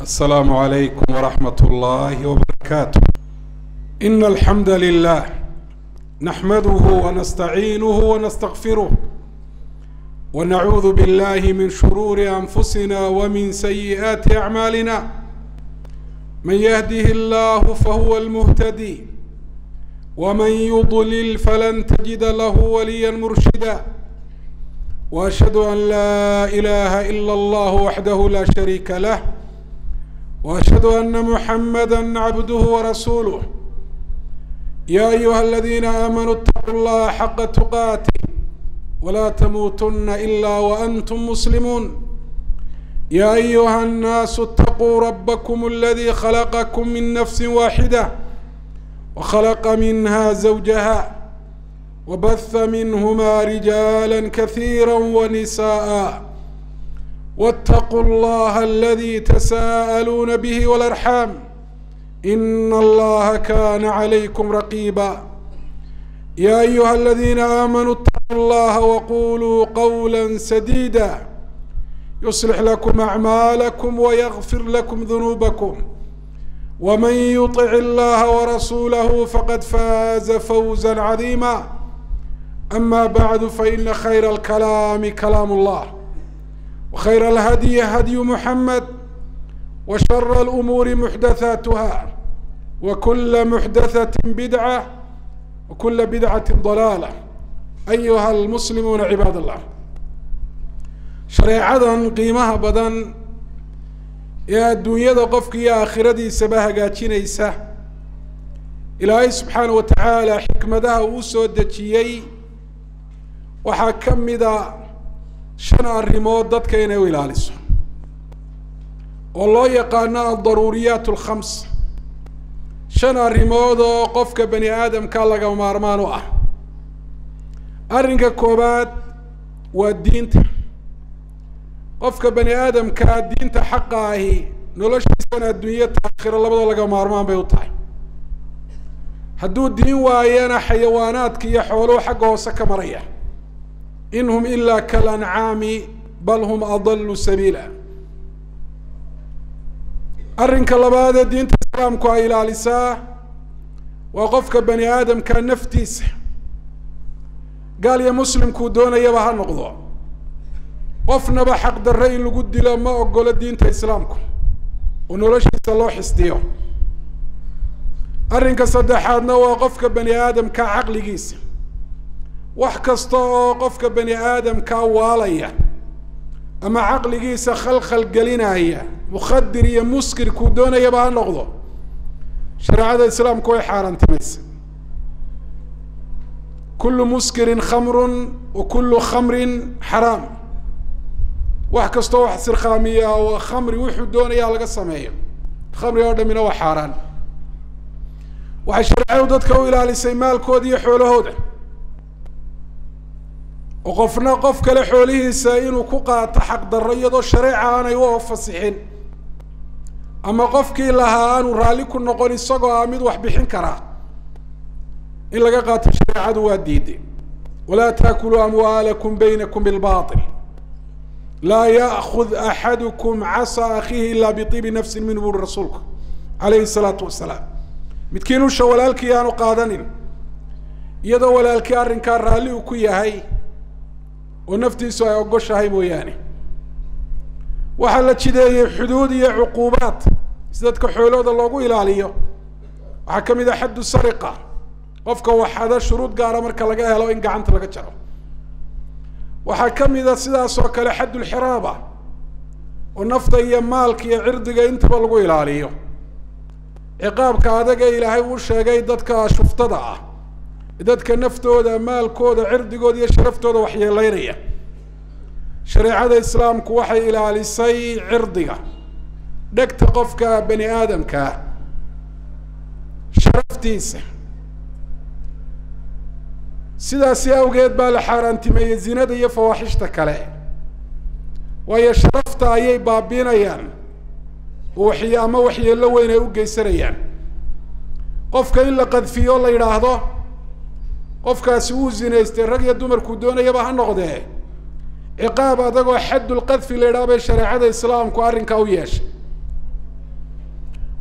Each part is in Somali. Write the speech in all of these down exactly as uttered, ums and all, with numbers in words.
السلام عليكم ورحمة الله وبركاته. إن الحمد لله نحمده ونستعينه ونستغفره ونعوذ بالله من شرور أنفسنا ومن سيئات أعمالنا. من يهده الله فهو المهتدي ومن يضلل فلن تجد له وليا مرشدا. وأشهد أن لا إله إلا الله وحده لا شريك له وأشهد أن محمدا عبده ورسوله. يا أيها الذين آمنوا اتقوا الله حق تقاته ولا تموتن إلا وأنتم مسلمون. يا أيها الناس اتقوا ربكم الذي خلقكم من نفس واحدة وخلق منها زوجها وبث منهما رجالا كثيرا ونساء. واتقوا الله الذي تساءلون به والأرحام إن الله كان عليكم رقيبا. يا أيها الذين آمنوا اتقوا الله وقولوا قولا سديدا يصلح لكم أعمالكم ويغفر لكم ذنوبكم ومن يطع الله ورسوله فقد فاز فوزا عظيما. أما بعد فإن خير الكلام كلام الله وخير الهدي هدي محمد وشر الأمور محدثاتها وكل محدثة بدعة وكل بدعة ضلالة. أيها المسلمون عباد الله، شريعة قيمها بدن يا الدنيا قفك يا آخرتي سباها قاتشينيسة. إلهي سبحانه وتعالى حكمتها وسودتشيي وحكم ذا شنا الريموت ضدك ينوي لالس والله يقانا الضروريات الخمس. شنا الريموت قفك بني آدم كاللغا ومارمانو اه أرنك كوبات والدين قفك بني آدم كالدين حقه نولش سنة الدنيا تأخير الله بدو لغا ومارمان بيوطاي هدو الدين وايانا حيوانات كي يحولو حقه سكمرية إنهم إلا كالأنعام بل هم أضل سبيلا. أرنك الله بعد الدين تسلام كو إلى لساه وقفك بني آدم كان نفتيس قال يا مسلم كو دونا يبها النقضاء قفنا بحق درين لقد لما أقول الدين تسلامكم ونرشد الله حستيو. أرنك صدحاتنا وقفك بني آدم كعقل قيس وحكستو قفك بني آدم كوالية أما عقل قيس خلخل قلينا هي مخدر يا مسكر كودونا يبها النقضة. شريعة الإسلام كوي حارن تمس كل مسكر خمر وكل خمر حرام. وحكستو واحد سرخامية وخمر وحد دونا يا لقى السمية خمر يورد من هو حاران. وحشريعة ودتك إلى لسيمال كودي حوله هودا وقفنا قفك لحوله ساين وكوقا تحق دريض الشريعة أنا يوقف فصيحين. أما قفك لها أن راليك النقول الصقو آمد وحبحين كرا إلا قاقات الشريعة دواديدي. ولا تأكلوا أموالكم بينكم بالباطل لا يأخذ أحدكم عصا أخيه إلا بطيب نفس منه الرسول عليه الصلاة والسلام. متكينو شوالالك يانو قادنين يدو والالك أرن كان رالي وكويا هاي ونفتي سوى يوقش هاي موياني. وحلت شدي حدودية عقوبات سيدتك حولود الله قوي لاليو وحكم إذا حد السرقة قفك وحدا شروط قارة مركا لقاها لو إن قعنت لقا جرو. وحكم إذا سيدا سوك لحد الحرابة ونفط إيا مالك يا عردك انت بالقوي لاليو. عقابك هذا جاي لهاي وش جاي دتك شفت ضع دتك نفتو ذا مال كود عرض كود يشرفتو ذا وحي الليرية. شريعة الإسلام كوحي إلى لسي عرضها دك تقفك بني آدم كا شرفتيس سيدا سياو قيد بالحارة تميزين دي فواحشتك عليه وهي شرفت أي بابين أيان وحي أما وحي اللي وين يوقي سريان قفك إلا قد في الله يراهضه قفك سوزين يسترق يدومر كودونا يبها النقضة عقاب هذا حد القذف اللي رابع شريعة الإسلام كوارن كويش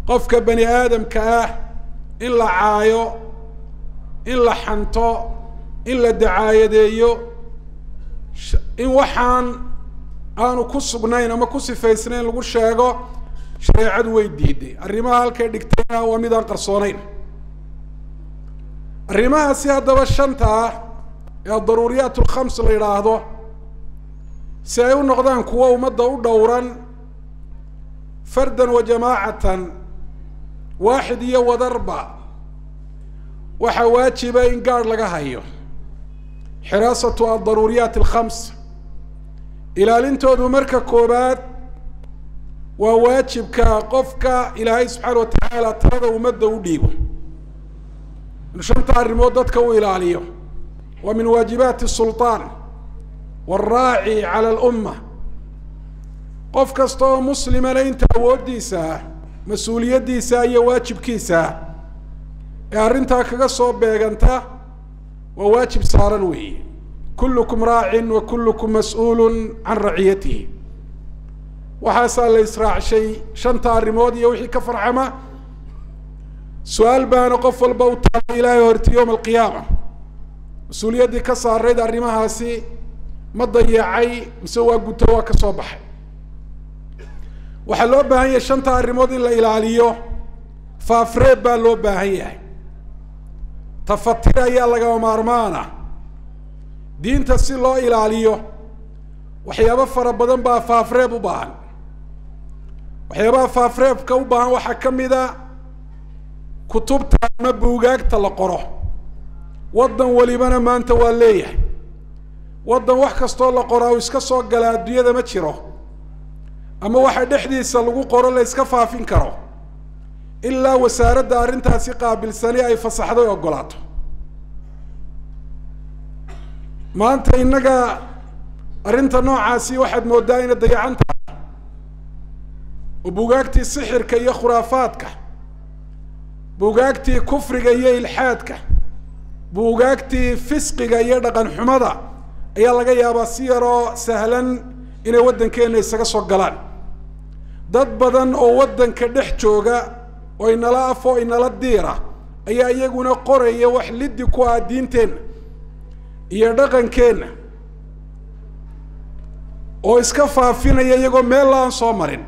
qofka bani aadamka ah in la caayo in la xanto in la dacaayadeeyo in waxaan aanu ku sugnayn ama ku sifaysnayn lagu sheego shareecadu way diiday arrimaha halkay dhigtayna waa mid aan qarsoonayn arrimahaasi haddaba shanta ah ee daruuriyaat alkhams la yidhaahdo si ay u noqdaan kuwo ummadda u dhowran fardan wa jamaacatan waaxid iyo wadarba waxaa waajiba in gaadh laga hayo xiraasatu aldaruuriyaat alkhams ilaalintoodu marka koobaad waa waajibka qofka ilaahay subxaana wa tacaala talada ummadda u dhiibo in shanta arrimood dadka u ilaaliyo wa min waajibaati sulطaan waalraaci cala alumma qof kasta oo muslimana inta awooddiisa mas-uuliyaddiisa iyo waajibkiisa ee arrintaa kaga soo beeganta waa waajib saaran weeye kullukum raacin wa kullukum mas-uulun can raciyatihi waxaasaa la israacshay shanta arrimood iyo wixii ka farxama su-aal baana qof walba u taala ilaahay horti yowma alqiyaama mas-uuliyaddii ka saarayd arrimahaasi ma dayacay mise waa guto waa ka soo baxay waxaa loo baahan yahay shanta arrimood in la ilaaliyo faafreeb baa loo baahan yahay tafatir ayaa lagama maarmaana diinta si loo ilaaliyo waxyaabo fara badan baa faafreeb u baahan waxyaabaha faafreebka u baahan waxaa ka mid a kutubta ama buugaagta la qoro waddan walibana maanta waa leeyahay waddan wax kastoo la qoraa uu iska soo gala adduunyada ma jiro ama waxa dhexdiisa lagu qoro la iska faafin karo ilaa wasaaradda arrintaasi qaabilsani ay fasaxday ogolaato maanta innaga arrinta noocaasi waxaad mooddaa inay dayacan tahay oo buugaagtii sixirka iyo khuraafaadka buugaagtii kufriga iyo ilxaadka buugaagtii fisqiga iyo dhaqan xumada ayaa laga yaabaa si yaroo sahlan inay waddankeena isaga soo galaan dad badan oo waddanka dhex jooga oo inala af oo inala diira ayaa iyaguna qoraya wax liddi ku ah diinteenna iyo dhaqankeenna oo iska faafinaya iyagoo meel la-aan soo marin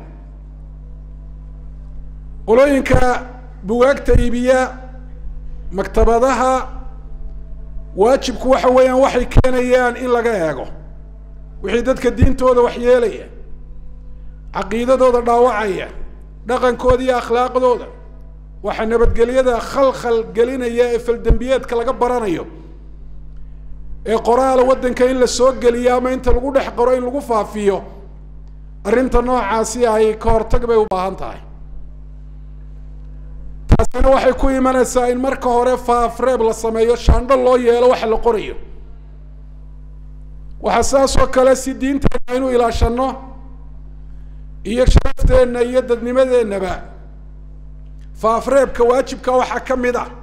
qolooyinka bugaagta iibiya maktabadaha waajibku waxa weeyaan waxay keenayaan in laga eego wixii dadka diintooda wax yeelaya caqiidadooda dhaawacaya dhaqankooda iyo akhlaaqdooda waxa nabadgelyada khalkhal gelinaya ee faldembiyeedka laga baranayo ee qoraal waddanka in la soo geliyo ama inta lagu dhex qoro in lagu faafiyo arrinta noocaasi ay ka hortag bay u baahan tahay taasina waxay ku imanaysaa in marka hore faafreeb la sameeyo shaandho loo yeelo waxa la qorayo waxaa saas oo kale si diinteena aynu ilaashano iyo sharafteenna iyo dadnimadeennaba faafreebka waajibka waxaa ka mid ah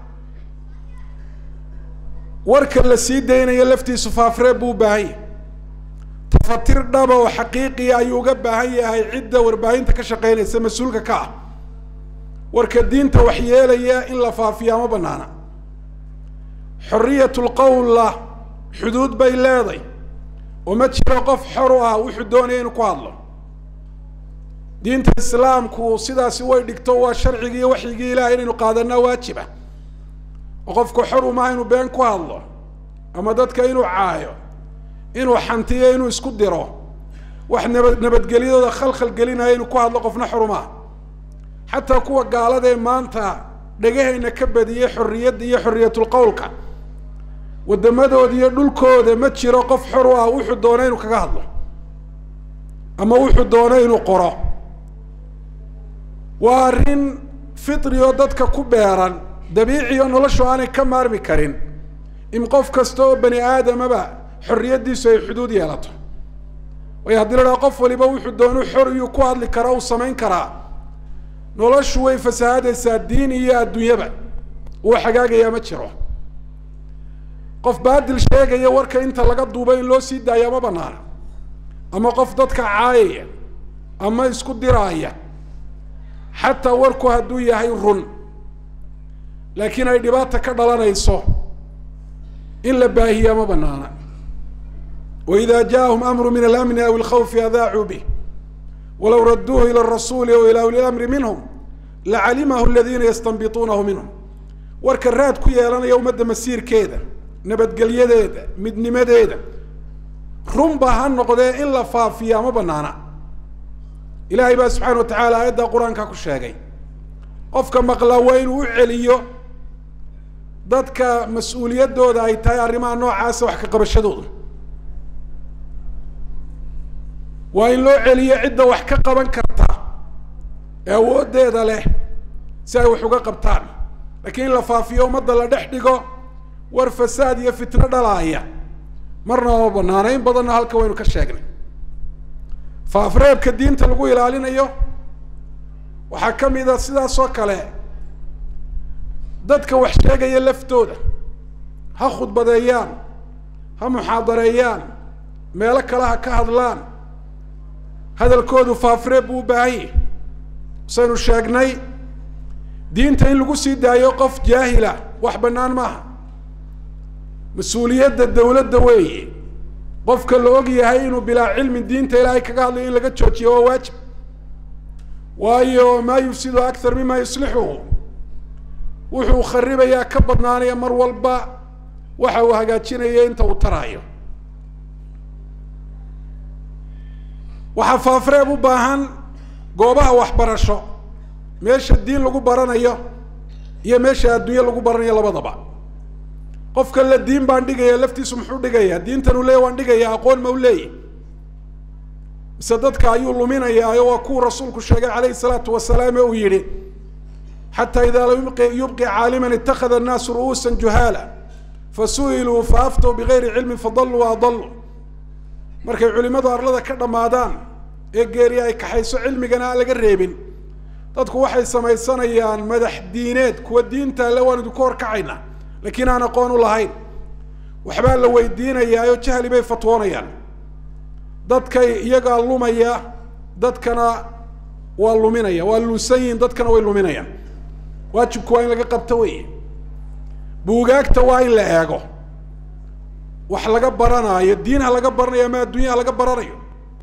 warka la sii daynayo laftiisu faafreeb buu u baahan yahay tafatir dhaba oo xaqiiqiya ayuu uga baahan yahay cidda warbaahinta ka shaqeynaysa mas-uulka ka ah warka diinta wax yeelaya in la faafiyaa ma banaana xoriyat lqowla xuduud bay leeday oo ma jiro qof xor u ah wuxuu doonaya inuu ku hadlo diinta islaamku sidaasi way dhigto waa sharcigii iyo waxyigii ilahay inaynu qaadanaa waajiba oo qofku xor umaha inuu been ku hadlo ama dadka inuu caayo inuu xantiyo inuu isku diro wax nabad nabadgelyadooda khalkhal gelinaya inuu ku hadlo qofna xor umaha xataa kuwa gaalada ee maanta dhagahayna ka badiyey xorriyadda iyo xorriyatulqowlka waddamadooda iyo dhulkooda ma jiro qof xor u ah wuxuu doona inuu kaga hadlo ama wuxuu doona inuu qoro waa arrin fitri oo dadka ku beeran dabiici oo noloshu aanay ka maarmi karin in qof kasta oo bani aadamaba xorriyaddiisu ay xuduud yeelato waayo haddii la dhaha qof waliba wuxuu doonu xor iyuu ku hadli karaa uu samayn karaa noloshu way fasahaadaysaa diin iyo adduunyaba uu xagaagayaa ma jiro qof baadil sheegaya warka inta laga duuba in loo sii daaya ma banaana ama qof dadka caayaya ama isku diraaya xataa warku hadduu yahay run laakiin ay dhibaata ka dhalanayso in la baahiya ma banaana. وإذا جاءهم أمر من الأمن أو الخوف أذاعوا به ولو ردوه إلى الرسول أو إلى أولي الأمر منهم لعلمه الذين يستنبطونه منهم. warkaraad ku yeelanaya ummadda masiirkeeda nabadgelyadeeda midnimadeeda run baa ha noqdee in la faafiyaa ma banaana. ilaahay baa subxaana wa tacaala aayadda qur-aanka ku sheegay qofka maqla waa inuu u celiyo dadka mas-uuliyaddooda ay tahay arrimaha noocaasa wax ka qabashadooda, waa in loo celiyo cidda wax ka qaban karta ee awooddeeda leh si ay wax uga qabtaan. laakiin in la faafiyo ummadda la dhex dhigo war fasaad iyo fitno dhalaaya marna ma banaana. in badanna halka waynu ka sheegnay. faafreebka diinta lagu ilaalinayo waxaa ka mid a sidaas oo kale dadka wax sheegaya laftooda ha khudbadeeyaan, ha muxaadareeyaan, meelo kale ha ka hadlaan, hadalkoodu faafreeb buu u baahan yahay. saynu sheegnay diinta in lagu sii daayo qof jaahila wax bannaan maaha. mas-uuliyadda dawladda weeye qofka la og yahay inuu bilaa cilmi diinta ilaahay kaga hadlayo in laga joojiyo waa waajib, waayo maa yufsidu akthar mima yuslixuhu, wuxuu kharibayaa ka badnaanaya mar walba waxa uu hagaajinaya inta uu taraayo. waxaa faafreeb u baahan goobaha waxbarasho, meesha diin lagu baranayo iyo meesha adduunye lagu baranayo labadaba. qofka la diin baan dhigaya laftiisu muxuu dhigayaa? diintan uu leeyahy waan dhigayaa, aqoon ma u leeyahy? mise dadka ayuu luminayaa? waa kuwa rasuulku sheegay calayhi salaatu wasalaam ee uu yidhi xataa idaa lam yubqi caaliman ittakhada annaasu ru'uusan juhaala fasu'iluu faaftow bigayri cilmin fadalluu wa adalluu. markay culimadu arlada ka dhammaadaan ee geeri ay kaxayso cilmigana aan laga reebin, dadku waxay samaysanayaan madax diineed, kuwa diinta alle waan idinku horkacaynaa laakiin aan aqoon u lahayn. waxbaa la weydiinayaa oo jahli bay fatwoonayaan. dadkay iyagaa lumaya, dadkana waa luminaya, waa luusan yihiin, dadkana way luminayaan. waajibku waa in laga qabto weye. buugaagta waa in la eego wax laga baranaayo, diinha laga baranayo ama adduunyaha laga baranayo,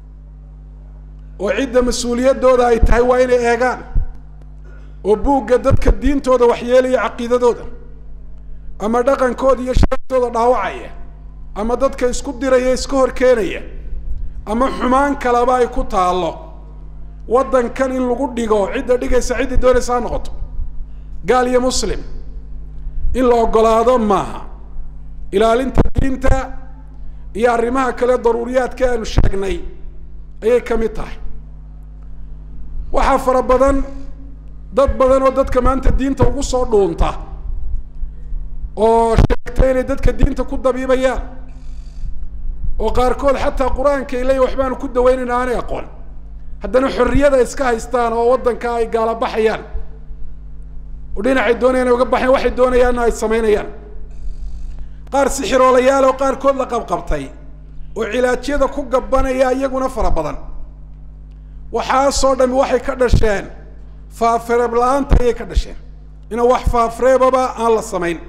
oo cidda mas-uuliyaddooda ay tahay waa inay eegaan oo buugga dadka diintooda waxyeelaya caqiidadooda ama dhaqankooda iyo sharaftooda dhaawacaya ama dadka isku diraya iska hor keenaya ama xumaan kaleba ay ku taallo waddankan in lagu dhigo cidda dhigaysa ciddii doonaysa ha noqoto gaal iyo muslim in la ogolaado maaha. ilaalinta diinta iyo arrimaha kale daruuriyaadka aanu sheegnay ayay ka mid tahay. waxaa fara badan dad badan oo dadka maanta diinta ugu soo dhuunta oo sheegtay inay dadka diinta ku dabiibayaan, oo qaarkood xataa qur-aanka ilay waxbaanu ku daweynayna aanay aqoon, haddana xorriyada iska haystaan oo waddanka ay gaala baxayaan oo dhinacay doonayaan ay uga baxayan, waxay doonayaanna ay samaynayaan. qaar sixiroolayaal oo qaarkood la qabqabtay oo cilaajyada ku gabanaya iyaguna fara badan. waxaasoo dhami waxay ka dhasheen faafreeb la-aanta ayay ka dhasheen, ina wax faafreebaba aan la samayn.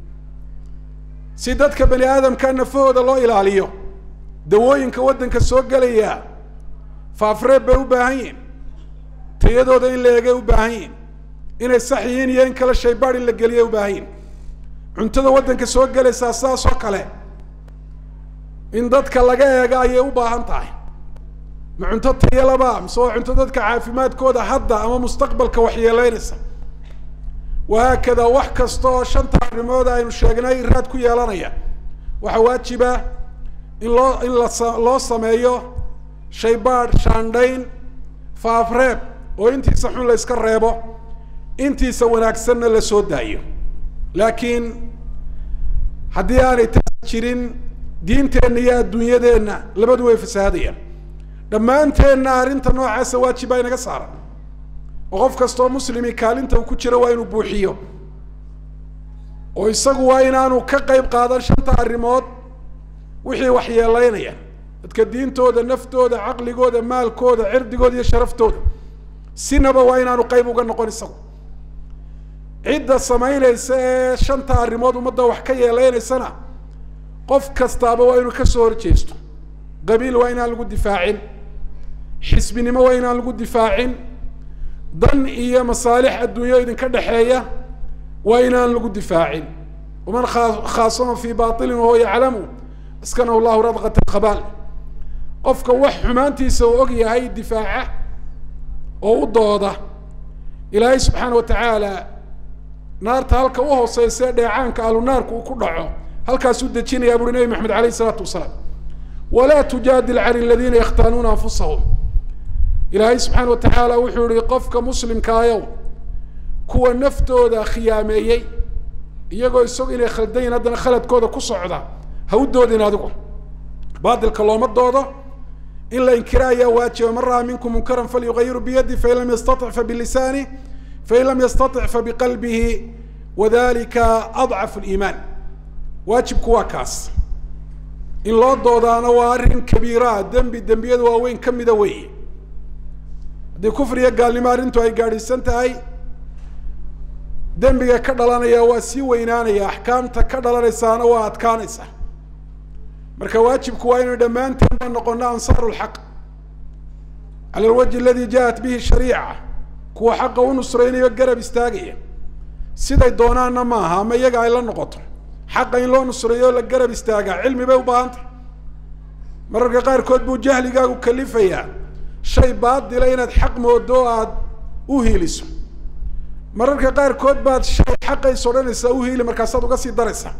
si dadka bani aadamka nafahooda loo ilaaliyo, dawooyinka waddanka soo gelaya faafreeb bay u baahan yihin, tayadooda in la eegay u baahan yihin, inay sax yihiin iyo in kale shaybaad in la geliya u baahan yihin. cuntada waddanka soo gelaysaa saas oo kale in dadka laga eega ayay u baahan tahay. ma cunto tayalaba mise waa cunto dadka caafimaadkooda hadda ama mustaqbalka waxyeeleynaysa? wahaakada wax kasta oo shanta arrimood aynu sheegnay raad ku yeelanaya waxaa waajiba in loo in la loo sameeyo shaybaadh, shaandhayn, faafreeb oo intiisa xun la iska reebo, intiisa wanaagsanna la soo daayo. laakiin haddii aanay taas jirin diinteenna iyo adduunyadeenna labadu way fasaadayaan. dhammaanteenna arrinta noocaasa waajibaa inaga saaran oo qof kastoo muslimi kaalinta uu ku jiro waa inuu buuxiyo, oo isagu waa inaanu ka qayb qaadan shanta arrimood wixii waxyeelaynaya dadka diintooda, naftooda, caqligooda, maalkooda, cirdigooda iyo sharaftooda. sinaba waa inaanu qayb uga noqon isagu cidda samaynaysa ee shanta arrimood ummadda wax ka yeeleynaysana qof kastaaba waa inuu kasoo horjeesto qabiil waa inaan lagu difaacin xisbinimo waa inaan lagu difaacin dan iyo masaalix adduunyo idinka dhexeeya waa inaan lagu difaacin waman khaasama fi batilin wahuwa yaclamu askanahu llahu radqat alkhabaal qofka wax xumaantiisa uu og yahay difaaca oo u dooda ilaahay subxaana wa tacaala naarta halka u hooseysa dheecaanka ahlu naarku uu ku dhaco halkaasuu dejinaya buri nabi maxamed alayh isalaatu wasalaam walaa tujaadil can aladiina yakhtaanuuna anfusahum ilaahay subxaana wa tacaala wuxuu yihi qofka muslimkaayow kuwa naftooda khiyaameeyey iyagoo isag inay khaldayin haddana khaladkooda ku socda ha u doodin adigu baatilka looma doodo in la inkira ayaa waajiba man ra'a minkum munkaran falyugayiru biyadi fain lam yastatic fabilisaani fain lam yastatic fabiqalbihi wadalika adcafu liimaan waajibku waa kaas in loo doodaana waa arrin kabiira dembi dembiyada waaweyn ka mida weeye haddii kufriya gaalnimo arrintu ay gaadhiisan tahay dembiga ka dhalanaya waa sii weynaanaya axkaamta ka dhalanaysaana waa adkaanaysa marka waajibku waa inaynu dhammaanteedna noqono ansaaru lxaq cala alwajhi aladi jaءat bihi shariica kuwa xaqa u nusraynayo garab istaagaya siday doonaanna maaha ama iyaga ay la noqoto xaqa in loo nusreeyo la garab istaagaa cilmi bay u baahantay mararka qaarkood buu jahligaagu kalifayaa shay baadila inaad xaq moodo aada u hiiliso mararka qaarkood baad shay xaqays odhanaysaa u hiili markaasaad uga sii daraysaa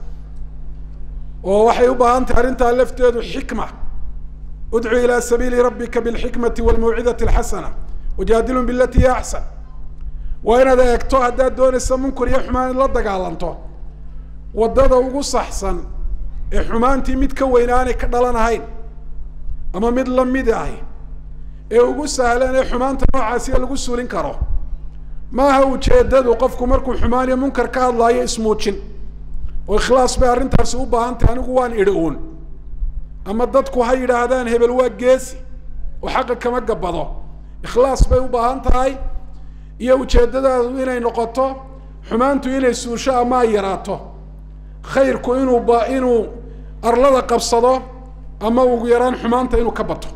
oo waxay u baahan tahay arrintaa lafteedu xikma udcu ilaa sabiili rabbika bilxikmati walmawcidati alxasana wajaadilhum bilati hiya axsan waa inaad eegto haddaad doonaysa munkar iyo xumaan in la dagaalanto waddada ugu saxsan ee xumaantii mid ka weyn aanay ka dhalanahayn ama mid lamid ahi ee ugu sahlan ee xumaanta noocaasiya lagu suulin karo maaha ujeedadu qofku markuu xumaan iyo munkar ka hadlaayo ismuujin oo ikhlaas bay arrintaasi u baahan tahay anigu waan idhi uun ama dadku ha yidhaahdaan hebel waa geesi oo xaqa kama gabbado ikhlaas bay u baahan tahay iyo ujeeddadaadu inay noqoto xumaantu inay suusho ama ay yaraato khayrku inuu ba inuu arlada qabsado ama ugu yaraan xumaanta inuu ka bato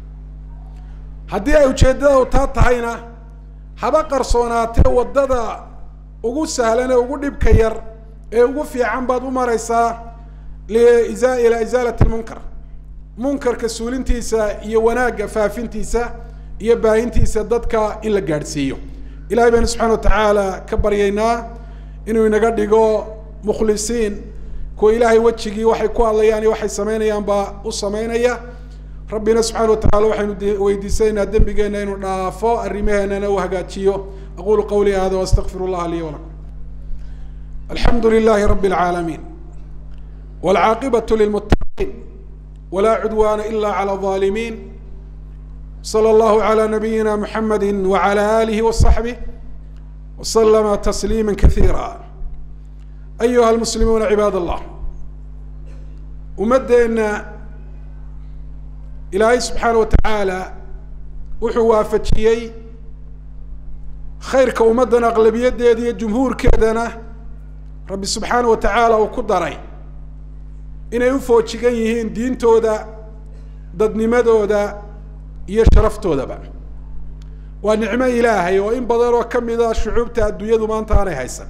haddii ay ujeeddada taa tahayna haba qarsoonaatee waddada ugu sahlan ee ugu dhibka yar ee ugu fiican baad u maraysaa liza ilaa isaalati lmunkar munkarka suulintiisa iyo wanaagga faafintiisa iyo baahintiisa dadka in la gaadhsiiyo ilahay baynu subxana wa tacaala ka baryaynaa inuu inaga dhigo mukhlisiin kuwa ilaahay wejigii waxay ku hadlayaan iyo waxay samaynayaan baa u samaynaya rabbina subxana wa tacala waxaynu weydiisanaynaa dembigeenna inuu dhaafo arrimaheennana uu hagaajiyo aqulu qawlii hada waastaqfir اllaha lii walakum alxamdu lilahi rabi اlcaalamiin wاlcaaqibaة lilmutaqiin wla cudwana ila clى الظaalimiin slى اllahu عlى nabiyina mxamedi wعlى alihi وصaxbih وslma تsliima kaثiira ayuha almuslimuuna cibaad allah ummadeenna ilaahay subxaana wa tacaala wuxuu waafajiyey khayrka ummaddan aqlabiyadeeda iyo jumhuurkeedana rabbi subxaana wa tacaala uu ku daray inay u foojigan yihiin diintooda dadnimadooda iyo sharaftoodaba waa nicmo ilaahay oo in badan oo kamida shucuubta adduunyadu maanta aanay haysan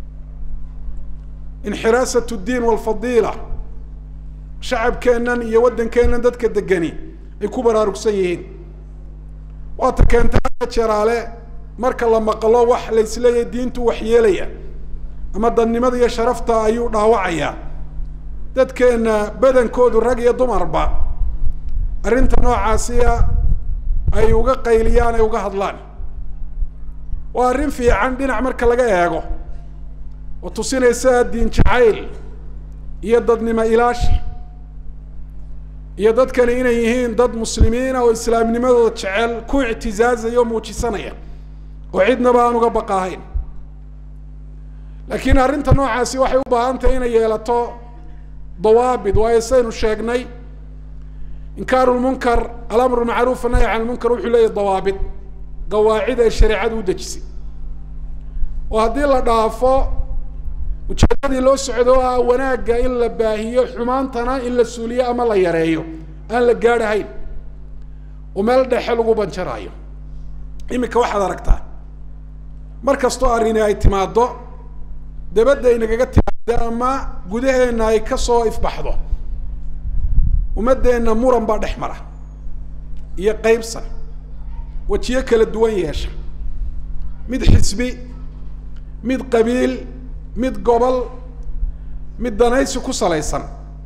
inxiraasat اdiin walfadiila shacabkeennan iyo waddankeennan dadka degani ay ku baraarugsan yihiin waata keenta jeraale marka la maqlo wax la isleeyahay diintu wax yeelaya ama dadnimada iyo sharafta ayuu dhaawacayaa dadkeenna badankoodu rag iyo dumarba arrinta noocaasiya ay uga qayliyaan ay uga hadlaan waa arrin fiican dhinac marka laga eego oo tusinaysa diin jacayl iyo dadnimo ilaashi iyo dadkani inay yihiin dad muslimiina oo islaamnimadooda jecel ku ictizaazaya oo muujisanaya oo cidnaba aan uga baqaahayn laakiin arrinta noocaasi waxay u baahan tahay inay yeelato dawaabid waayo saynu sheegnay inkaaru lmunkar alamru lmacruuf annahy can lmunkar wuxuu leeyahy dawaabid qawaacid ay shareecadu u dejisay oo haddii la dhaafo ujeedadii loo socdo ah wanaagga in la baahiyo xumaantana in la suuliyo ama la yareeyo aan la gaadhahayn oo meel dhexe lagu banjaraayo. iminka waxaad aragtaa mar kastoo arrini ay timaado dabadda inagaga timaado ama gudaheena ay kasoo ifbaxdo ummadeenna muran baa dhex mara iyo qaybsan wajiyo kala duwan yeesha mid xisbi mid qabiil mid gobol mid danaysi ku salaysan.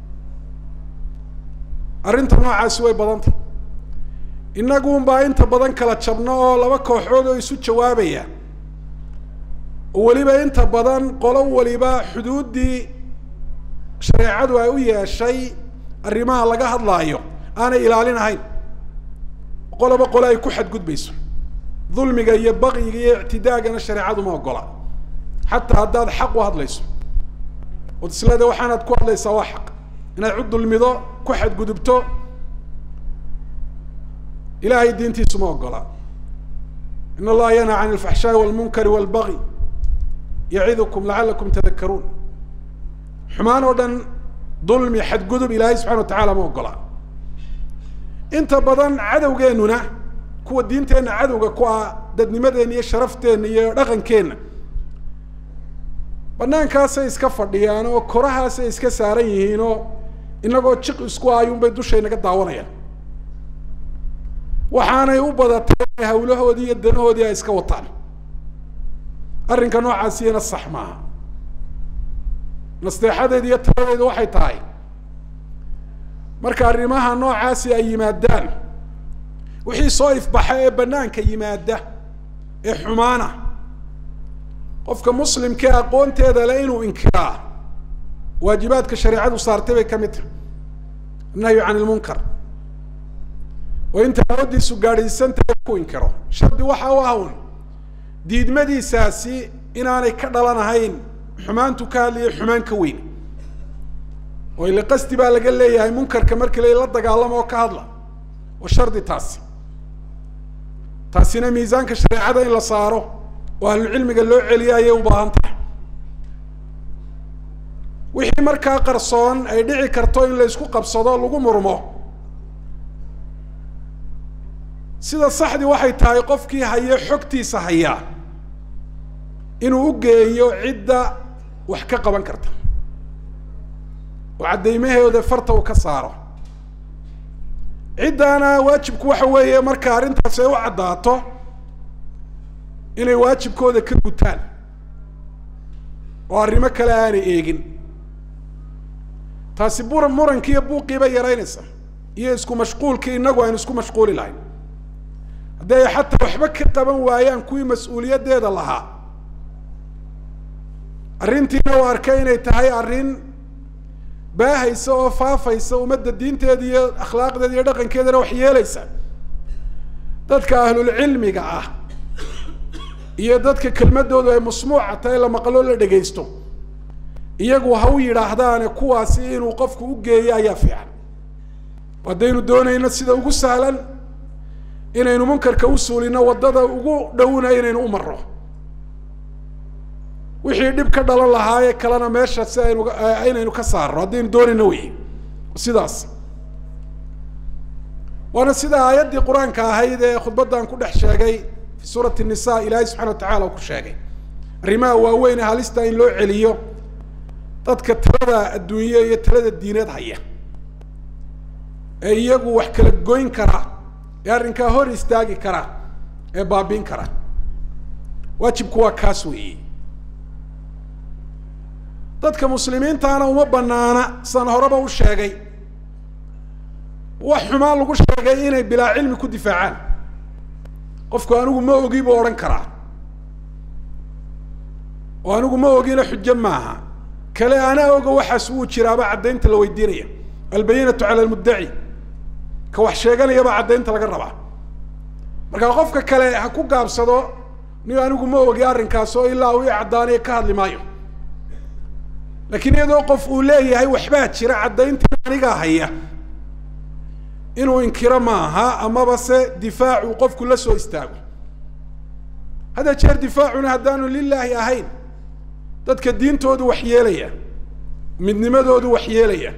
arrinta noocaasi way badantay innagu unbaa inta badan kala jabno oo laba kooxood oo isu jawaabaya oo weliba inta badan qolo waliba xuduuddii shareecadu ay u yeeshay arrimaha laga hadlaayo aanay ilaalinahayn qoloba qole ay ku xadgudbayso dulmiga iyo baqiga iyo ictidaagana shareecadu ma ogola xataa haddaad xaq u hadlayso ood isleeda waxaanaad ku hadlaysaa waa xaq inaad cid dulmido ku xadgudubto ilaahay diintiisu ma ogola. in allaha yanhaa can alfaxshaa'i walmunkari walbagi yacidukum lacalakum tadakaruun. xumaan oo dhan dulmi xadgudub ilaahay subxana wa tacaala ma ogola. inta badan cadowgeennuna kuwa diinteenna cadowga ku ah dadnimadeenna iyo sharafteenna iyo dhaqankeenna banaankaasay iska fadhiyaan oo korahaasay iska saaran yihiin oo inagoo jiq isku ayuunbay dushaynaga daawanayaan waxaanay u badatay hawlahoodii iyo danahoodii ay iska wataan. arrinka noocaasiyana sax maaha. nasteexadeed iyo taladeedu waxay tahay marka arrimaha noocaasi ay yimaadaan wixii soo ifbaxa ee banaanka yimaada ee xumaana qofka muslimka aqoonteeda le inuu inkiraa waajibaadka shareecadu saartay bay ka mid tahay annahyu can ilmunkar oo inta awoodiisu gaadhaysantahay ku inkiro. shardi waxa u ah un diidmadiisaasi inaanay ka dhalanahayn xumaantu ka hadlayo xumaan ka weyn oo ila qasdi baa laga leeyahay munkarka markii la dagaalamo oo ka hadla oo shardi taasi taasina miisaanka shareecada in la saaro oo ahlucilmiga loo celiyo ayay u baahan tahay. wixii markaa qarsoon ay dhici karto in la isku qabsado lagu murmo sida saxdii waxay tahay qofkii haye xogtiisa hayaa inuu u geeyo cidda wax ka qaban karta oo caddaymaheeda farta uu ka saaro. ciddaana waajibku waxa weeye marka arrintaas ay u caddaato inay waajibkooda ka gutaan oo arrimo kale aanay eegin. taasi buran murankiiyo buuqiiba yaraynaysa iyo isku mashquulkii innagu aynu isku mashquuli lahayn. haddii ay xataa waxba ka qaban waayaan kuwii mas-uuliyaddeeda lahaa arrintiina uu arkay inay tahay arrin baahaysa oo faafaysa ummadda diinteeda iyo akhlaaqdeeda iyo dhaqankeedana wax yeelaysa dadka ahlulcilmiga ah iyo dadka kelmadoodu ay masmuuca tahay la maqlo la dhegaysto iyagu ha u yidhaahdaane kuwaasi inuu qofku u geeyo ayaa fiican. haddaynu doonayno sida ugu sahlan inaynu munkarka u suulino waddada ugu dhowna inaynu u marro wixii dhib ka dhalan lahaaye kalena meesha si aynu inaynu ka saarno haddaynu doonayno wey sidaas. waana sida aayaddii qur-aanka ahayd ee khudbaddan ku dhex sheegay fi suurati nisa ilaahay subxana wa tacala uu ku sheegay arrimaha waaweyn ee halista in loo celiyo dadka talada adduunye iyo talada diineed haya ee iyagu wax kala goyn kara ee arrinkaa hor istaagi kara ee baabiin kara. waajibku waa kaas weeye. dadka muslimiintaana uma banaana san horeba u sheegay wax xumaan lagu sheegay inay bilaa cilmi ku difaacaan. qofku anigu ma ogi buu odhan karaa oo anigu ma ogina xujo maaha kale ana oga waxaas wuu jiraaba caddaynta la weydiinaya. albayinatu cala almuddaci ka wax sheeganayaba caddaynta laga rabaa. markaa qofka kale ha ku gaabsado ni anigu ma ogi arrinkaas oo ilaa uu i caddaanayo ka hadli maayo. laakiin iyadoo qof uu leeyahay waxbaa jira caddayntii anigaa haya inuu inkiro maaha amaba se difaacu qofku la soo istaago هذا شر دفاعنا هدانو لله أهين dadka diintoodu wax yeelaya midnimadoodu wax yeelaya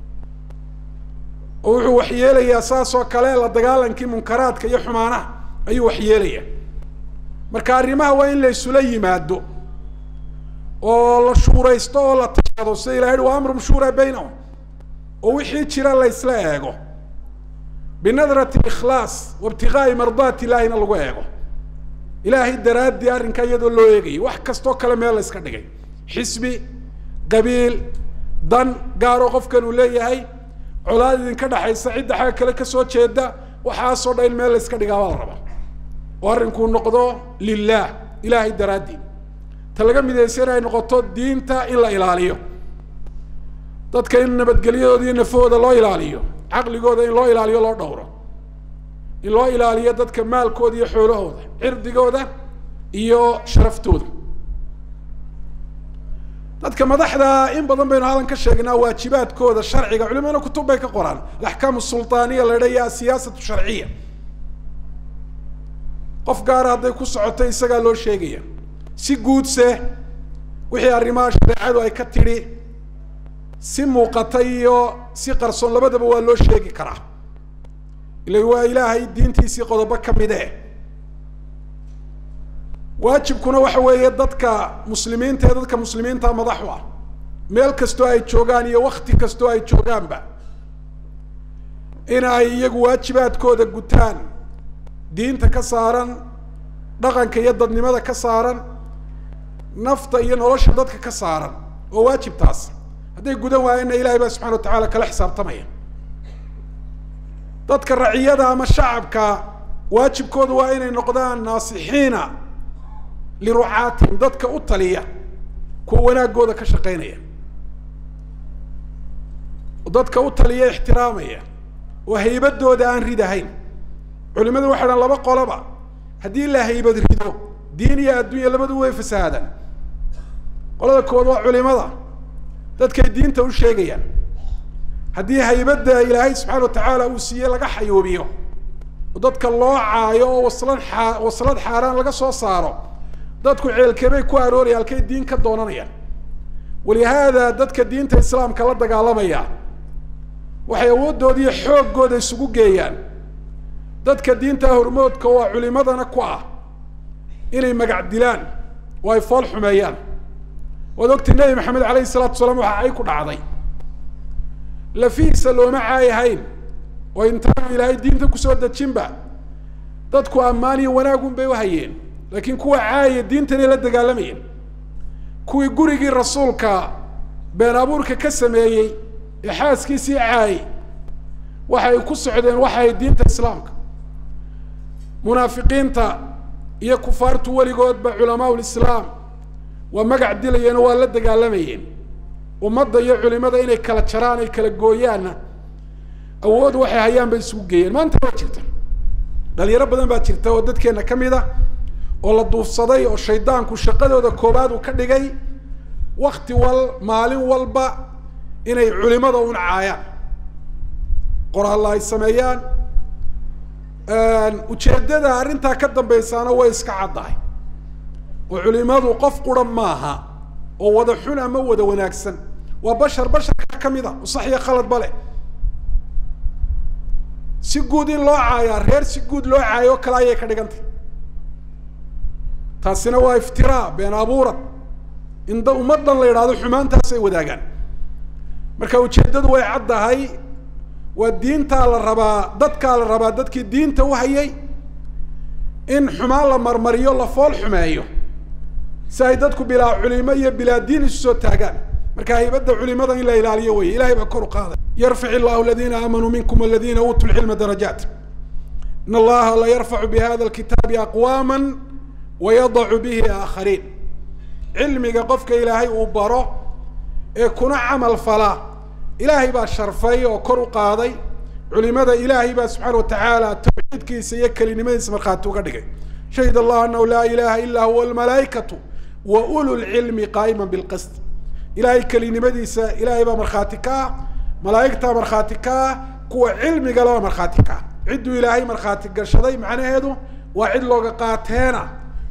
oo wuxuu wax yeelaya saas oo kale la dagaalankii munkaraadka iyo xumaanaha ayuu wax yeelaya marka arrimaha waa in la isula yimaado oo la shuuraysto oo la tashado si ilaahay waa amru shuura baynahum oo wixii jira la isla eego binadrati ikhlas wa ibtigaa mardati ilaahi lagu eego ilaahay daraadii arrinka iyadoo loo eegay wax kasto kale meel la iska dhigay xisbi qabiil dan gaaro qofkan uu leeyahay colaad idin ka dhaxaysa cid xaga kale ka soo jeeda waxa soo dhayn meel la iska dhigaa wal raba oo arrinku noqdo lillah ilaahay daraadii ta laga midaysan ay noqoto diinta in la ilaaliyo dadka in nabadgelyadooda iyo nafooda loo ilaaliyo aqligooda in loo ilaaliyo loo dhowro in loo ilaaliyo dadka maalkooda iyo xoolahooda cirdigooda iyo sharaftooda dadka madaxda in badan baynu hadan ka sheegnaa waajibaadkooda sharciga culimada kutub bay ka qoraan ahkaam sultaaniya la leeyahay siyaasatu sharciya qof gaar ah ku socotay isaga loo sheegaya si guudse wixii arrimaha shariicadu ay ka tiri si muuqatay iyo si qarsoon labadaba waa loo sheegi karaa ilaa waa ilaahay diintiisii qodobo ka mid ah waajibkuna waxa weeye dadka muslimiinta ee dadka muslimiinta madaxu ah meel kasto ay joogaan iyo waqti kasto ay joogaanba in ay iyagu waajibaadkooda gutaan diinta ka saaran dhaqanka iyo dadnimada ka saaran nafta iyo nolosha dadka ka saaran oo waajibtaas hadday gudan waayeen ilaahay baa subxaanahu wa ta'aala kala xisaabtamaya dadka raciyada ama shacabka waajibkoodu waa inay noqdaan naasixiina lirucaatihim dadka u taliya kuwa wanaagooda ka shaqeynaya dadka u taliya ixtiraamaya oo haybadooda aan ridahayn culimadu waxay dhahan laba qoloba haddii la haybad rido diin iyo adduunya labadu way fasaadaan qolada kood waa culimada dadkay diinta u sheegayaan haddii haybada ilaahay subxaanahu wa ta'aala uu siiyey laga xayoobiyo oo dadka loo caayo oo waslan waslad xaaraan laga soo saaro dadku ceelkebay ku aroorayaan halkay diin ka doonanayaan walihaada dadka diinta islaamka la dagaalamaya waxay awoodooda iyo xoogooda isugu geeyaan dadka diinta hormoodka waa culimadana ku ah inay magac dilaan oo ay fool xumeeyaan waad ogtay nabi maxamed calayhi salaatu wasalaam waxa ay ku dhacday lafiisa looma caayahayn oo intaan ilaahay diinta kusoo dejinba dadku ammaan iyo wanaagun bay u hayeen laakiin kuwa caaya diintana la dagaalamayeen kuwii gurigii rasuulka been abuurka ka sameeyey ee xaaskiisii caayay waxay ku socdeen waxay diinta islaamka munaafiqiinta iyo kufaartu weligoodba culamaau lislaam waa magac dilayeen oo waa la dagaalamayeen ummadda iyo culimada inay kala jaraan ay kala gooyaanna awood waxay hayaan bay isugu geeyeen maanta waa jirta dhalinyaro badan baa jirta oo dadkeena ka mid ah oo la duufsaday oo shaydaanku shaqadooda koobaad uu ka dhigay waqti wal maalin walba inay culimada u caayaan qoraal ay sameeyaan ujeedada arrintaa ka dambaysaana way iska caddahay oo culimadu qof quran maaha oo wada xun ama wada wanaagsan waa bashar basharka ka mid ah oo sax iyo khalad bale si guud in loo caayaa reer si guud loo caayo kala ayay ka dhigantay taasina waa iftiraa been abuurad in ummadan la yidhaahdo xumaantaas ay wadaagaan marka ujeedadu way caddahay waa diintaa la rabaa dadkaa la rabaa dadkii diinta u hayay in xumaan la marmariyo la fool xumeeyo si ay dadku bilaa culimo iyo bilaa diin isu soo taagaan marka haybadda culimada in la ilaaliyo weye ilahay baa kor u qaaday yarfac illahu aladiina aamanuu minkum aladiina uutuu lcilma darajaat in allaha la yarfacu bihada alkitaabi aqwaama wayadacu bihi aakhariin cilmiga qofka ilaahay uu baro ee kuna camal fala ilaahay baa sharfay oo kor u qaaday culimada ilaahay baa subxaana wa tacaala tawxiidkiisa iyo kelinimadiisa markhaati uga dhigay shahid allah anahu laa ilaha illa huwa almalaaikatu wa ulu lcilmi qaa'ima bilqist ilaahay kelinimadiisa ilaahay baa markhaati ka ah malaa'igtaa markhaati ka ah kuwa cilmiga laba markhaati ka ah cidduu ilaahay markhaati gashaday macnaheedu waa cid looga qaateena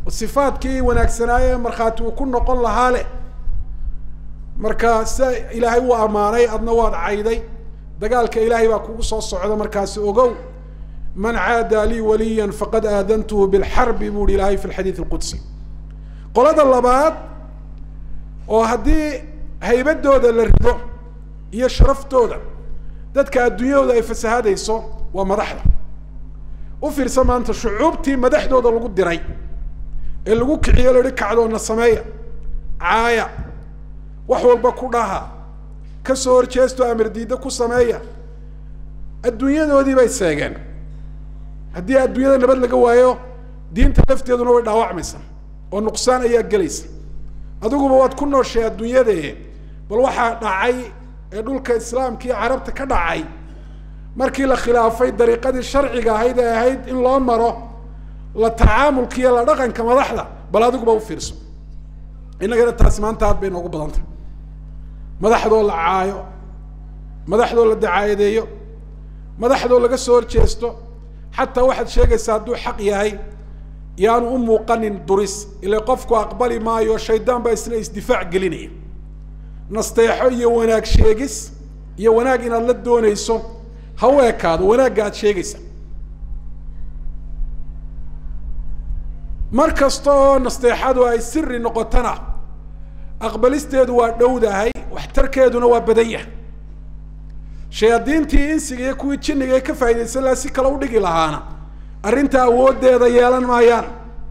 sifaadkii wanaagsanaaye markhaati uu ku noqon lahaa leh marka sida ilaahay uu amaanay adna waad cayday dagaalka ilaahay baa kugu soo socda markaasi ogow man caada lii waliyan faqad aadantuhu bilxarbi buu hi ilaahay fi lxadiid alqudsi qolada labaad oo haddii haybadooda la rido iyo sharaftooda dadka adduunyadooda ay fasahadayso waa madaxda u fiirsa maanta shucuubtii madaxdooda lagu diray ee lagu kiciyo lahi kacdoona sameeya caaya wax walba ku dhaha ka soo horjeesto amar diida ku sameeya adduunyadoodii bay seegeen haddii adduunyada nabad laga waayo diinta lafteeduna way dhaawacmaysa oo nuqsaan ayaa gelaysa adiguba waad ku nooshay adduunyadee bal waxaa dhacay ee dhulka islaamka iyo carabta ka dhacay markii la khilaafay dariiqadii sharciga ahayd ee ahayd in loo maro la tacaamulka iyo la dhaqanka madaxda bal adiguba u fiirso innagana taasi maanta aad bay noogu badantay madaxdoo la caayo madaxdoo la dacaayadeeyo madaxdoo laga soo horjeesto xataa waxaad sheegaysaa hadduu xaq yahay yaanu u muuqanin duris ila qofku aqbali maayo shaydaan baa isna isdifaac gelinaya nasteexo iyo wanaag sheegis iyo wanaag inaad la doonayso ha u ekaado wanaagga aad sheegaysa mar kasta oo nasteexadu ay siri noqotana aqbalisteedu waa dhowdahay waxtarkeeduna waa badan yahay shayaadiintii insiga iyo kuwii jinniga ee ka faa'iidaysan lahaa si kale u dhigi lahaana arrinta awooddeeda yeelan maayaan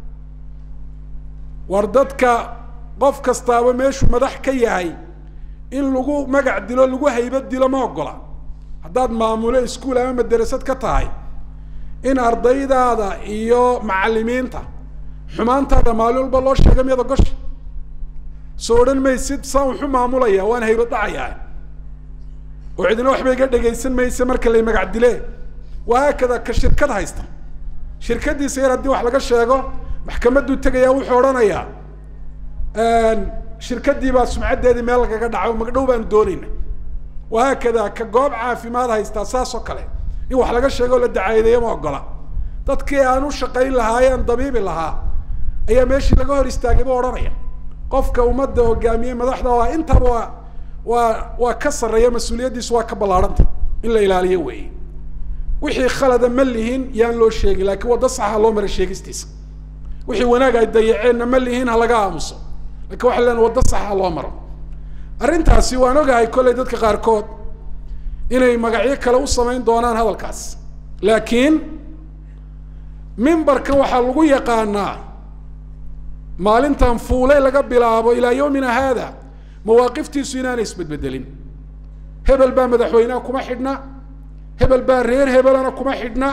war dadka qof kastaaba meeshuu madax ka yahay in lagu magac dilo lagu haybad dilo ma ogola haddaad maamulo iskuul ama madarasad ka tahay in ardaydaada iyo macallimiinta xumaantaada maalin walba loo sheega miyada gosha soo odhan maysid saan wuxuu maamulaya waan haybad dhacayaa oo cidina waxba iga dhegaysan maysa marka lay magac dilee wahaakada ka shirkad haysta shirkadiisa yar haddii wax laga sheego maxkamadduu tegayaa wuxuu odhanayaa shirkaddii baa sumcaddeedii meel lagaga dhaco magdhow baanu doonayna wahaakada ka goob caafimaad haystaa saas oo kale in wax laga sheego la dacaayadeeyo ma ogola dadkii aan u shaqayn lahaayeen dabiibi lahaa ayaa meeshii laga hor istaagay buu odhanaya qofka ummadda hogaamiyey madaxda waa intaba waa waa waa ka sarreeya mas-uuliyaddiisu waa ka ballaarhanta in la ilaaliyo weeye wixii khalada ma lihin yaan loo sheegin laakiin waddo saxa loo mara sheegistiisa wixii wanaag ay dayaceenna ma lihin ha laga aamuso lakin waxa leena waddo saxa loo maro arrintaasi waan ogahay kollay dadka qaarkood inay magacyo kale u samayn doonaan hadalkaas laakiin mimbarkan waxaa lagu yaqaanaa maalintan fuulay laga bilaabo ilaa yawmina haada mawaaqiftiisu inaanay isbedbedelin hebel baa madaxweynaha kuma xidhna hebel baa reer hebelana kuma xidhna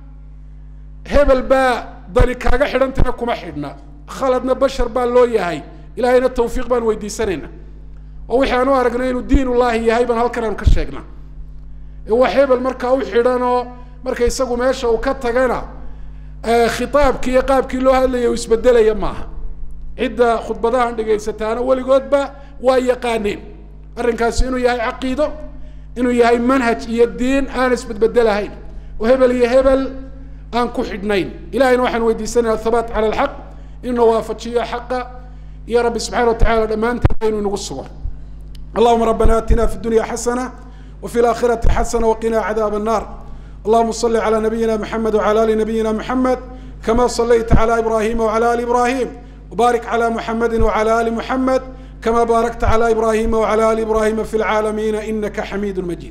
hebel baa dani kaaga xidhantana kuma xidhna khaladna bashar baa loo yahay ilaahayna tawfiiq baan weydiisanayna oo wixii aan u aragnay inuu diin ullaahi yahay baan halkan aanu ka sheegna wax hebel markaa u xidhan oo marka isagu meesha uu ka tagana khitaabkii iyo qaabkii loo hadlaya uu isbedelaya maaha cidda khudbadahan dhegaysataana weligoodba waa yaqaaneen arrinkaasi inuu yahay caqiido inuu yahay manhaj iyo diin aan isbedbedelahayn oo hebel iyo hebel aan ku xidhnayn ilahayna waxaan weydiisanaya athabaat cala alxaq inuu waafajiyo xaqa iyo rabbi subxana wa tacala dhammaanteed inuu inagu sugo allahuma rabbana aatina fi dunya xasana وفي الآخرة حسنة وقنا عذاب النار اللهم صل على نبينا محمد وعلى آل نبينا محمد كما صليت على إبراهيم وعلى آل إبراهيم وبارك على محمد وعلى آل محمد كما باركت على إبراهيم وعلى آل إبراهيم في العالمين إنك حميد مجيد.